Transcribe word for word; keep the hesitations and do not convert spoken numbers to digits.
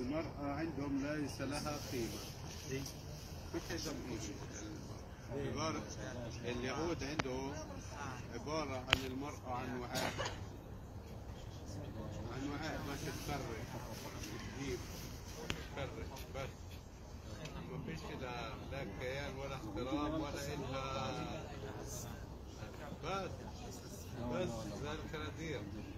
المرأة عندهم ليس لها قيمة. مش عندهم قيمة. عبارة اليهود عنده عبارة عن المرأة عن وعاء، عن وعاء بس تفرق تجيب تفرق بس، ما فيش لا لا كيان ولا احترام ولا إلها، بس بس زي الخنازير.